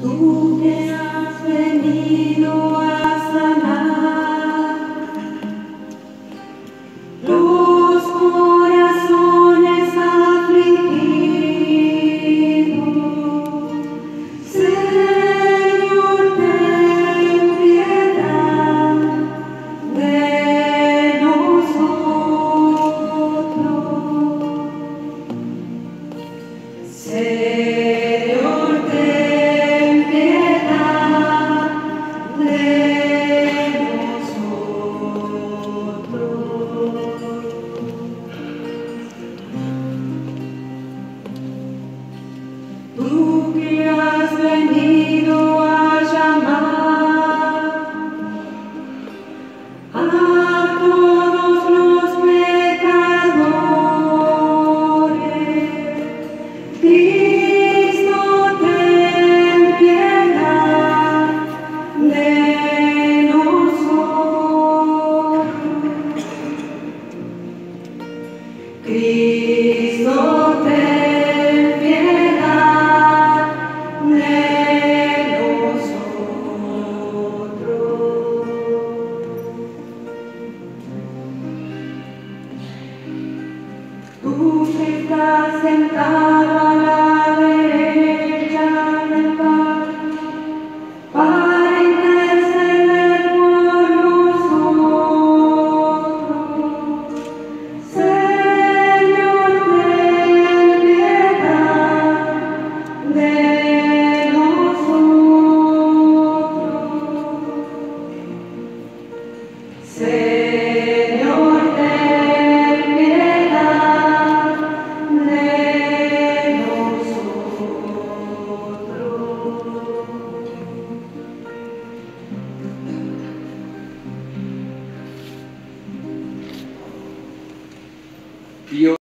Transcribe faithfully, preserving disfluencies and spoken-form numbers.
Tú que has venido a sanar los corazones afligidos, Señor, ten piedad de nosotros. Señor, ten piedad de nosotros. Tú que has venido a llamar a todos los pecadores, Cristo, ten piedad de nosotros. Cristo, ten piedad de nosotros. Tú que estás sentado a la derecha del Padre, para interceder por nosotros, Señor, ten piedad de nosotros. Señor, ten piedad de nosotros.